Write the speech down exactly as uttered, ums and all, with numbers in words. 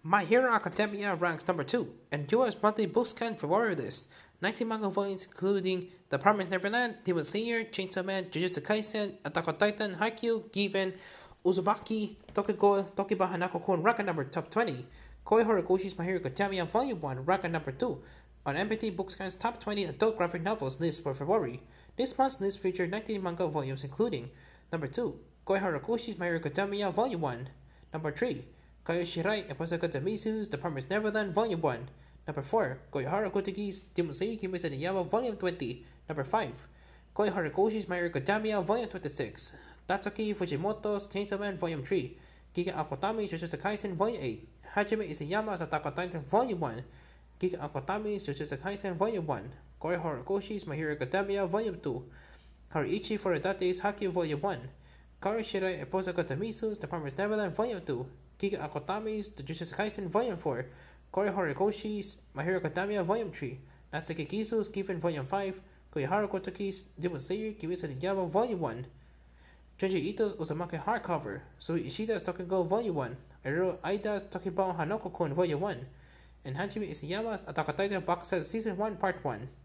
My Hero Academia ranks number two, and U S monthly Bookscan February list. nineteen manga volumes including The Promised Neverland, Demon Slayer, Chainsaw Man, Jujutsu Kaisen, Attack on Titan, Haikyu, Given, Uzumaki, Tokyo Tokiba Hanako-kun, rank at number top twenty. Koi Horikoshi's My Hero Academia Volume one, rank at number two. On M P T Bookscan's top twenty adult graphic novels list for February. This month's list featured nineteen manga volumes including number two, Koi Horikoshi's My Hero Academia Volume one. Number three, Kayoshirai Eposaka Tamisu's The Promised Neverland Volume one. Number four, Koihara Kotogi's Demon Slayer Kimetsu no Yaiba Volume twenty. Number five, Koi Horikoshi's My Hero Academia Volume twenty-six. Tatsuki Fujimoto's Chainsaw Man Volume three. Giga Akotami's Jujutsu Kaisen Volume eight. Hajime Isayama's Attack on Titan Volume one. Giga Akotami's Jujutsu Kaisen Volume one. Koi Horikoshi's My Hero Academia Volume two. Hariichi Furudate's Haikyu Volume one. Kayoshirai Eposaka Tamisu's The Promised Neverland Volume two. Giga Akotami's The Jujutsu Kaisen Volume four. Koi Horikoshi's My Hero Academia Volume three. Natsuki Kisu's Given Volume five. Koihara Kotoki's Demon Slayer Kimetsu no Yaiba Volume one. Junji Ito's Uzumaki Hardcover. Sui Ishida's Tokyo Ghoul Volume one. Ero Aida's Tokibon Hanako-kun Volume one. And Hajime Isayama's Attack on Titan Box Set Season one Part one.